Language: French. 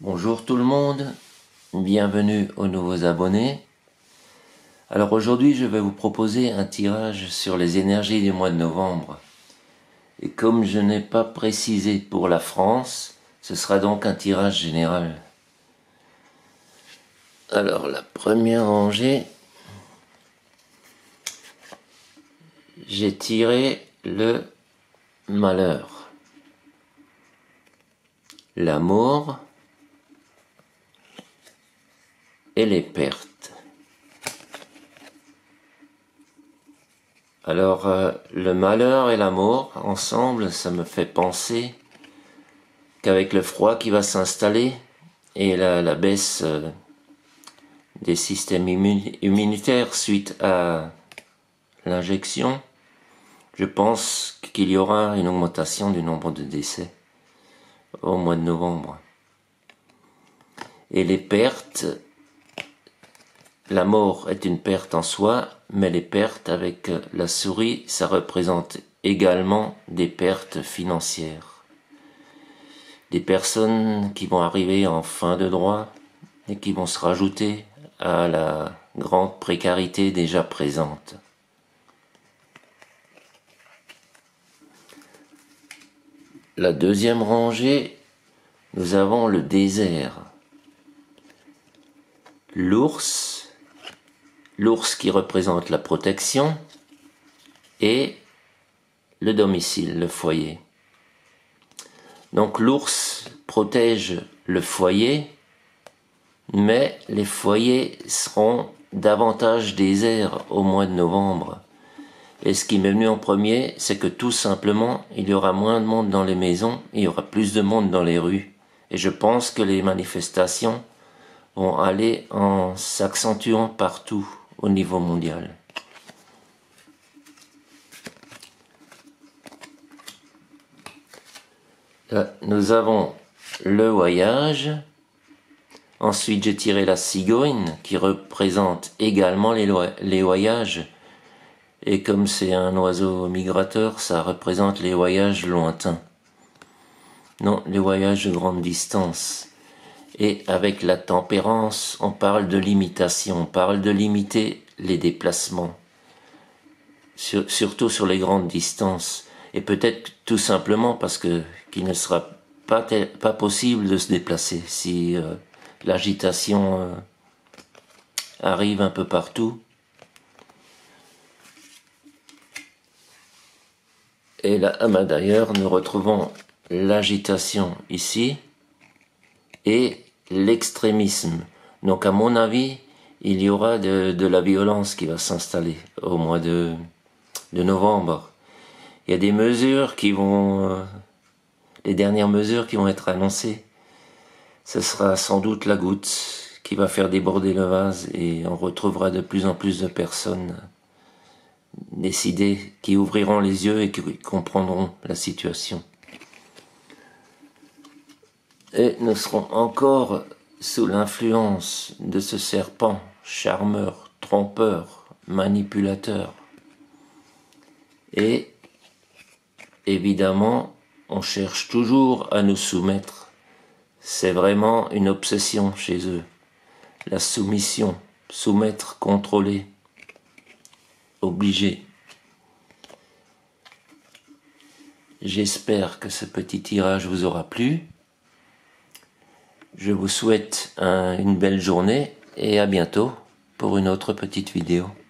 Bonjour tout le monde, bienvenue aux nouveaux abonnés. Alors aujourd'hui je vais vous proposer un tirage sur les énergies du mois de novembre. Et comme je n'ai pas précisé pour la France, ce sera donc un tirage général. Alors la première rangée, j'ai tiré le malheur, l'amour et les pertes. Alors le malheur et l'amour ensemble, ça me fait penser qu'avec le froid qui va s'installer et la baisse des systèmes immunitaires suite à l'injection, je pense qu'il y aura une augmentation du nombre de décès au mois de novembre. Et les pertes, la mort est une perte en soi, mais les pertes avec la souris, ça représente également des pertes financières. Des personnes qui vont arriver en fin de droit et qui vont se rajouter à la grande précarité déjà présente. La deuxième rangée, nous avons le désert. L'ours qui représente la protection et le domicile, le foyer. Donc l'ours protège le foyer, mais les foyers seront davantage déserts au mois de novembre. Et ce qui m'est venu en premier, c'est que tout simplement, il y aura moins de monde dans les maisons, il y aura plus de monde dans les rues. Et je pense que les manifestations vont aller en s'accentuant partout au niveau mondial. Là, nous avons le voyage. Ensuite, j'ai tiré la cigogne qui représente également les voyages. Et comme c'est un oiseau migrateur, ça représente les voyages lointains. Non, les voyages de grande distance. Et avec la tempérance, on parle de limitation, on parle de limiter les déplacements. Surtout sur les grandes distances. Et peut-être tout simplement parce qu'il ne sera pas possible de se déplacer si l'agitation arrive un peu partout. Et là, d'ailleurs, nous retrouvons l'agitation ici et l'extrémisme. Donc à mon avis, il y aura de la violence qui va s'installer au mois de novembre. Il y a des mesures qui vont... les dernières mesures qui vont être annoncées. Ce sera sans doute la goutte qui va faire déborder le vase et on retrouvera de plus en plus de personnes décidées qui ouvriront les yeux et qui comprendront la situation. Et nous serons encore sous l'influence de ce serpent, charmeur, trompeur, manipulateur. Et évidemment, on cherche toujours à nous soumettre. C'est vraiment une obsession chez eux. La soumission, soumettre, contrôler, obliger. J'espère que ce petit tirage vous aura plu. Je vous souhaite une belle journée et à bientôt pour une autre petite vidéo.